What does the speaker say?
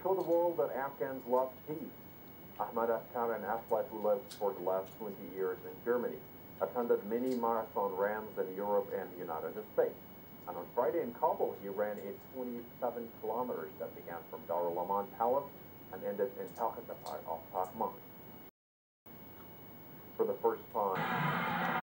show the world that Afghans love peace. Ahmad Askarzade, an athlete who lived for the last 20 years in Germany, attended many marathon runs in Europe and the United States. And on Friday in Kabul, he ran a 27 kilometers that began from Darul Aman Palace and ended in Talkatapar of Pakistan. For the first time.